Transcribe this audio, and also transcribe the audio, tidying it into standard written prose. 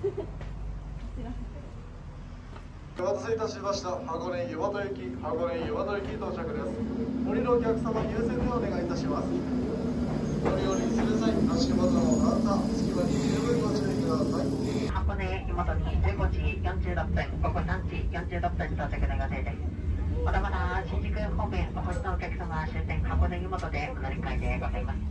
お待たせいたしました。箱根湯本駅、箱根湯本駅到着です。降りるお客様優先でお願いいたします。乗り降りする際、足元の段差、隙間に十分ご注意ください。 箱根湯本に15時46分、午後3時46分到着の予定です。まだまだ新宿方面お越しのお客様は終点箱根湯本でお乗り換えでございます。